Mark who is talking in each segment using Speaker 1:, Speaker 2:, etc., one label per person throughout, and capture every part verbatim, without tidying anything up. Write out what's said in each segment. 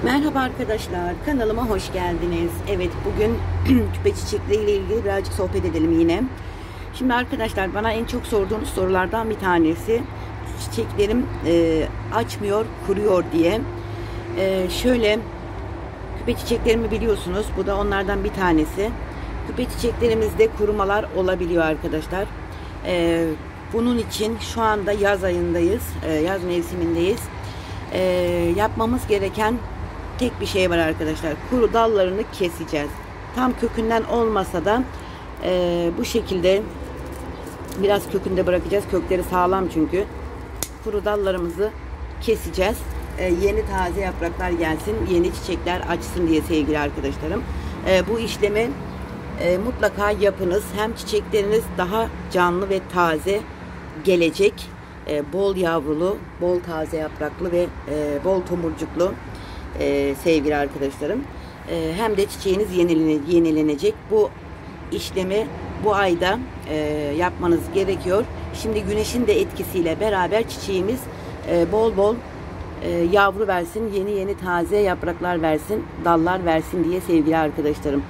Speaker 1: Merhaba arkadaşlar, kanalıma hoş geldiniz. Evet, bugün küpe çiçekleriyle ilgili birazcık sohbet edelim yine. Şimdi arkadaşlar, bana en çok sorduğunuz sorulardan bir tanesi çiçeklerim e, açmıyor, kuruyor diye. E, şöyle, küpe çiçeklerimi biliyorsunuz, bu da onlardan bir tanesi. Küpe çiçeklerimizde kurumalar olabiliyor arkadaşlar. E, bunun için şu anda yaz ayındayız, e, yaz mevsimindeyiz. E, yapmamız gereken tek bir şey var arkadaşlar. Kuru dallarını keseceğiz. Tam kökünden olmasa da e, bu şekilde biraz kökünde bırakacağız. Kökleri sağlam çünkü. Kuru dallarımızı keseceğiz. E, yeni taze yapraklar gelsin. Yeni çiçekler açsın diye sevgili arkadaşlarım. E, bu işlemi e, mutlaka yapınız. Hem çiçekleriniz daha canlı ve taze gelecek. E, bol yavrulu, bol taze yapraklı ve e, bol tomurcuklu Ee, sevgili arkadaşlarım, ee, hem de çiçeğiniz yenilene, yenilenecek. Bu işlemi bu ayda e, yapmanız gerekiyor. Şimdi güneşin de etkisiyle beraber çiçeğimiz e, bol bol e, yavru versin, yeni yeni taze yapraklar versin, dallar versin diye sevgili arkadaşlarım.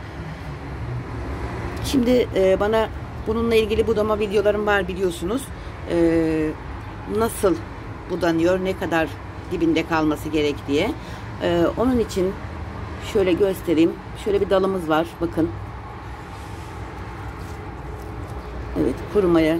Speaker 1: Şimdi e, bana bununla ilgili budama videolarım var biliyorsunuz. E, nasıl budanıyor, ne kadar dibinde kalması gerek diye. Ee, onun için şöyle göstereyim. Şöyle bir dalımız var. Bakın. Evet, kurumaya.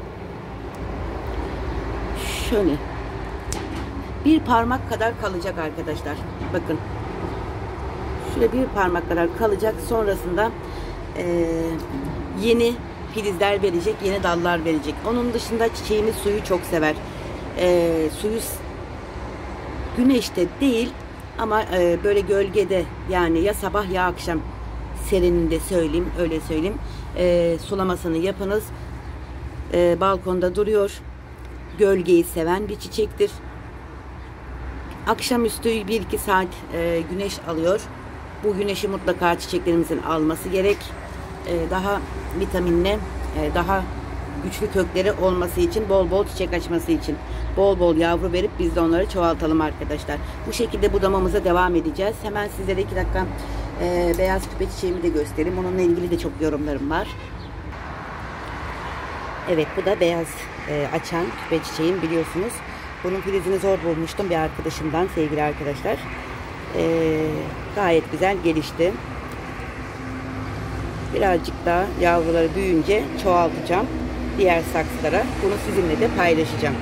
Speaker 1: Şöyle. Bir parmak kadar kalacak arkadaşlar. Bakın. Şöyle bir parmak kadar kalacak. Sonrasında e, yeni filizler verecek. Yeni dallar verecek. Onun dışında çiçeğimiz suyu çok sever. E, suyu güneşte değil ama e, böyle gölgede, yani ya sabah ya akşam serininde söyleyeyim, öyle söyleyeyim. E, sulamasını yapınız. E, balkonda duruyor. Gölgeyi seven bir çiçektir. Akşamüstü bir iki saat e, güneş alıyor. Bu güneşi mutlaka çiçeklerimizin alması gerek. E, daha vitaminli, e, daha güçlü kökleri olması için, bol bol çiçek açması için, bol bol yavru verip biz de onları çoğaltalım arkadaşlar. Bu şekilde budamamıza devam edeceğiz. Hemen sizlere iki dakika e, beyaz küpe çiçeğimi de göstereyim. Onunla ilgili de çok yorumlarım var. Evet, bu da beyaz e, açan küpe çiçeğim biliyorsunuz. Bunun filizini zor bulmuştum bir arkadaşımdan sevgili arkadaşlar. E, gayet güzel gelişti. Birazcık daha yavruları büyüyünce çoğaltacağım diğer saksılara. Bunu sizinle de paylaşacağım.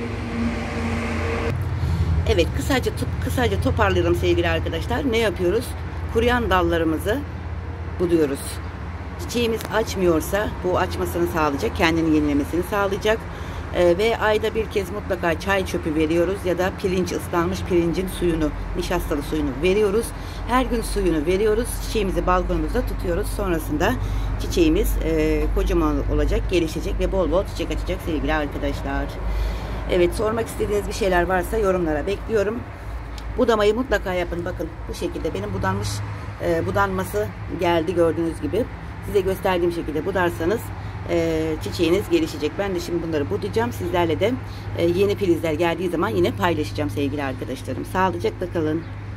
Speaker 1: Evet, kısaca kısaca toparlayalım sevgili arkadaşlar. Ne yapıyoruz? Kuruyan dallarımızı buduyoruz. Çiçeğimiz açmıyorsa bu açmasını sağlayacak, kendini yenilemesini sağlayacak. Ee, ve ayda bir kez mutlaka çay çöpü veriyoruz ya da pirinç, ıslanmış pirincin suyunu, nişastalı suyunu veriyoruz. Her gün suyunu veriyoruz. Çiçeğimizi balkonumuzda tutuyoruz. Sonrasında çiçeğimiz e, kocaman olacak, gelişecek ve bol bol çiçek açacak sevgili arkadaşlar. Evet, sormak istediğiniz bir şeyler varsa yorumlara bekliyorum. Budamayı mutlaka yapın. Bakın bu şekilde benim budanmış e, budanması geldi gördüğünüz gibi. Size gösterdiğim şekilde budarsanız e, çiçeğiniz gelişecek. Ben de şimdi bunları budayacağım. Sizlerle de e, yeni filizler geldiği zaman yine paylaşacağım sevgili arkadaşlarım. Sağlıcakla kalın.